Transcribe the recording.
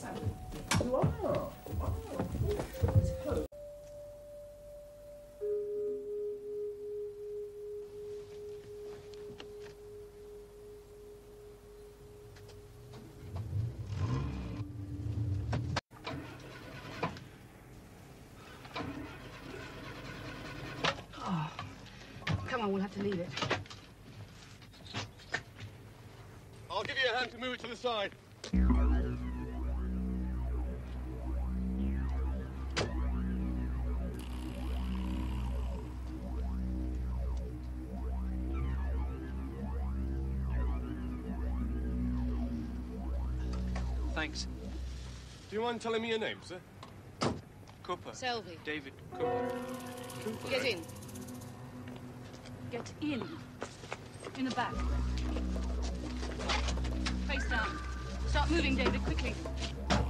You are? Wow. Come on, we'll have to leave it. I'll give you a hand to move it to the side. Thanks. Do you mind telling me your name, sir? Cooper. Selby. David Cooper. Get in. Get in. In the back. Face down. Start moving, David, quickly.